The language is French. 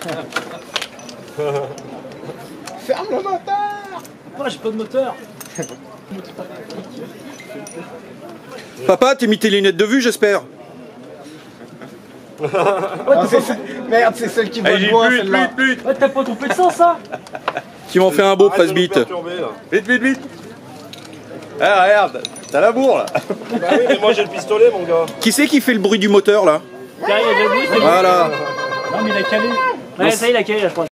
Ferme le moteur. Oh, j'ai pas de moteur. Papa, t'as mis tes lunettes de vue, j'espère. Merde, c'est celle qui va le loin, celle-là. Ouais, t'as pas trompé de sens, ça? Qui m'en fait un beau presbyte. Vite. Ah, regarde, t'as la bourre là. Bah oui, mais moi j'ai le pistolet, mon gars. Qui c'est qui fait le bruit du moteur là? Voilà. Voilà. Non, mais il a calé. Ouais, ça y est, il a calé, là, je crois.